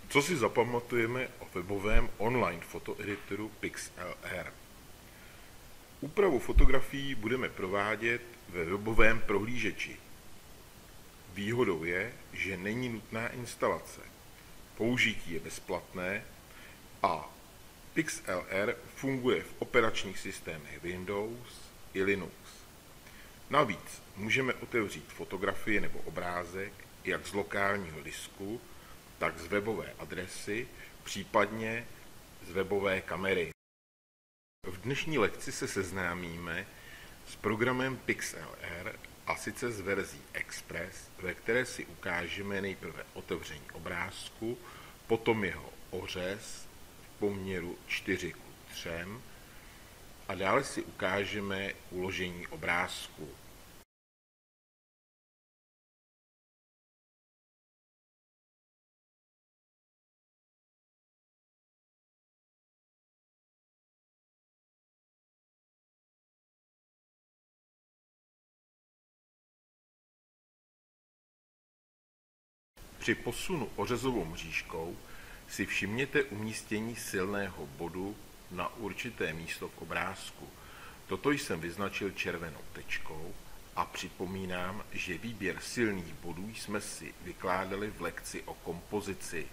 Co si zapamatujeme o webovém online fotoeditoru PixLR? Úpravu fotografií budeme provádět ve webovém prohlížeči. Výhodou je, že není nutná instalace. Použití je bezplatné a PixLR funguje v operačních systémech Windows i Linux. Navíc můžeme otevřít fotografii nebo obrázek jak z lokálního disku, tak z webové adresy, případně z webové kamery. V dnešní lekci se seznámíme s programem PixLR a sice z verzí Express, ve které si ukážeme nejprve otevření obrázku, potom jeho ořez v poměru 4:3 a dále si ukážeme uložení obrázku. Při posunu ořezovou mřížkou si všimněte umístění silného bodu na určité místo v obrázku. Toto jsem vyznačil červenou tečkou a připomínám, že výběr silných bodů jsme si vykládali v lekci o kompozici.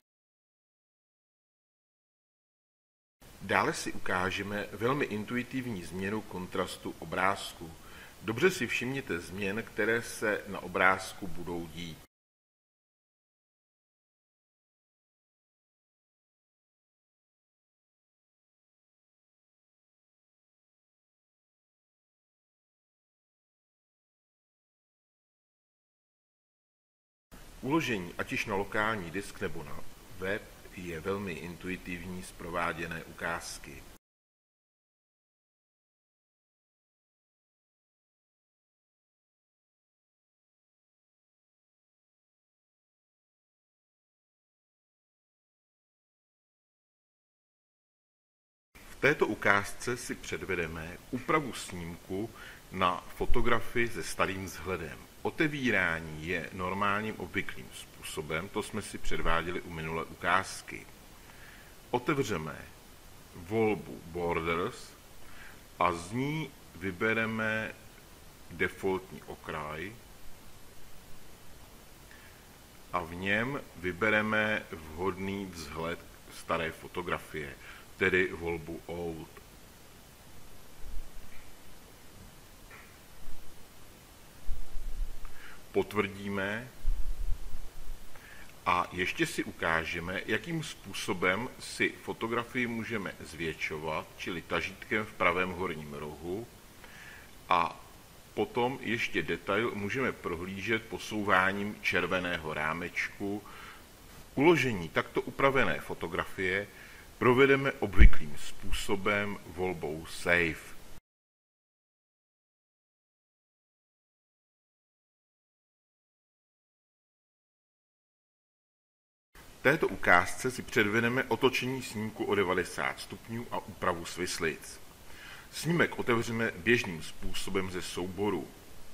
Dále si ukážeme velmi intuitivní změnu kontrastu obrázku. Dobře si všimněte změn, které se na obrázku budou dít. Uložení ať již na lokální disk nebo na web je velmi intuitivní z prováděné ukázky. V této ukázce si předvedeme úpravu snímku na fotografii se starým vzhledem. Otevírání je normálním obvyklým způsobem, to jsme si předváděli u minulé ukázky. Otevřeme volbu Borders a z ní vybereme defaultní okraj a v něm vybereme vhodný vzhled staré fotografie, tedy volbu Old. Potvrdíme a ještě si ukážeme, jakým způsobem si fotografii můžeme zvětšovat, čili tažítkem v pravém horním rohu, a potom ještě detail můžeme prohlížet posouváním červeného rámečku. Uložení takto upravené fotografie provedeme obvyklým způsobem volbou Save. V této ukázce si předvedeme otočení snímku o 90 stupňů a úpravu svislic. Snímek otevřeme běžným způsobem ze souboru.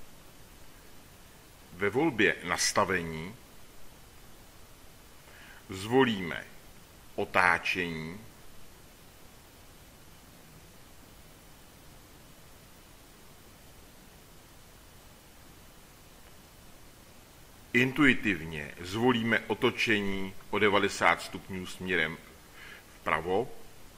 Ve volbě Nastavení zvolíme Otáčení, intuitivně zvolíme otočení o 90 stupňů směrem vpravo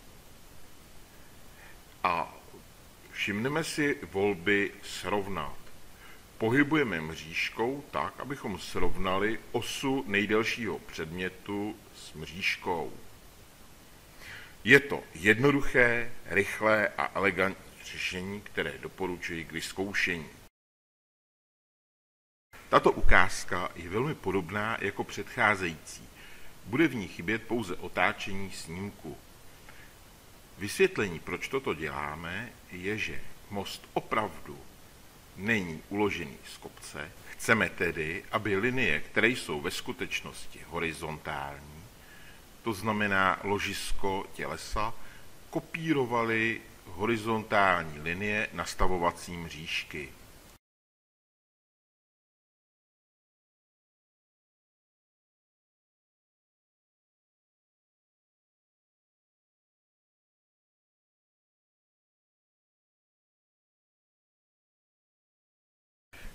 a všimneme si volby Srovnat. Pohybujeme mřížkou tak, abychom srovnali osu nejdelšího předmětu s mřížkou. Je to jednoduché, rychlé a elegantní řešení, které doporučuji k vyzkoušení. Tato ukázka je velmi podobná jako předcházející. Bude v ní chybět pouze otáčení snímku. Vysvětlení, proč toto děláme, je, že most opravdu není uložený z kopce. Chceme tedy, aby linie, které jsou ve skutečnosti horizontální, to znamená ložisko tělesa, kopírovaly horizontální linie nastavovací mřížky.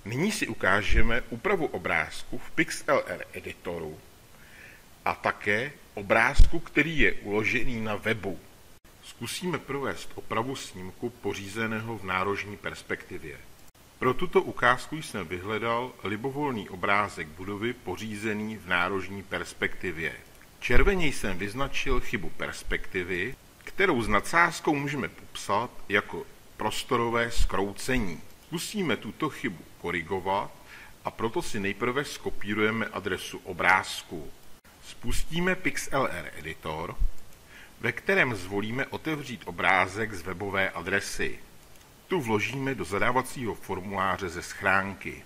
Nyní si ukážeme úpravu obrázku v PixLR editoru a také obrázku, který je uložený na webu. Zkusíme provést opravu snímku pořízeného v nárožní perspektivě. Pro tuto ukázku jsem vyhledal libovolný obrázek budovy pořízený v nárožní perspektivě. Červeně jsem vyznačil chybu perspektivy, kterou s nadsázkou můžeme popsat jako prostorové zkroucení. Zkusíme tuto chybu korigovat a proto si nejprve skopírujeme adresu obrázku. Spustíme PixLR editor, ve kterém zvolíme otevřít obrázek z webové adresy. Tu vložíme do zadávacího formuláře ze schránky.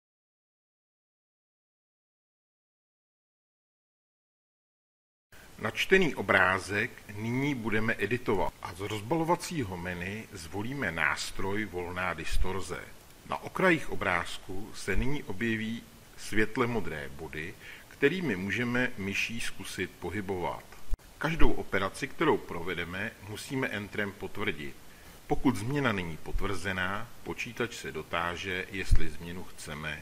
Načtený obrázek nyní budeme editovat a z rozbalovacího menu zvolíme nástroj volná distorze. Na okrajích obrázku se nyní objeví světle modré body, kterými můžeme myší zkusit pohybovat. Každou operaci, kterou provedeme, musíme Enterem potvrdit. Pokud změna není potvrzená, počítač se dotáže, jestli změnu chceme.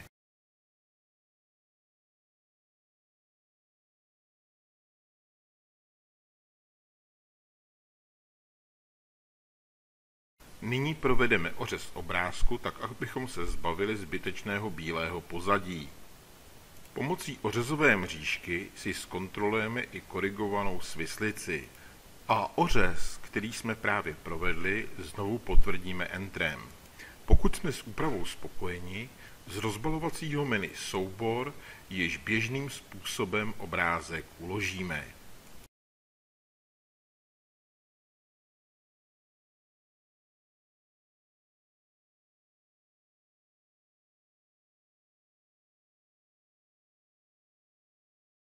Nyní provedeme ořez obrázku tak, abychom se zbavili zbytečného bílého pozadí. Pomocí ořezové mřížky si zkontrolujeme i korigovanou svislici a ořez, který jsme právě provedli, znovu potvrdíme Enterem. Pokud jsme s úpravou spokojeni, z rozbalovacího menu Soubor již běžným způsobem obrázek uložíme.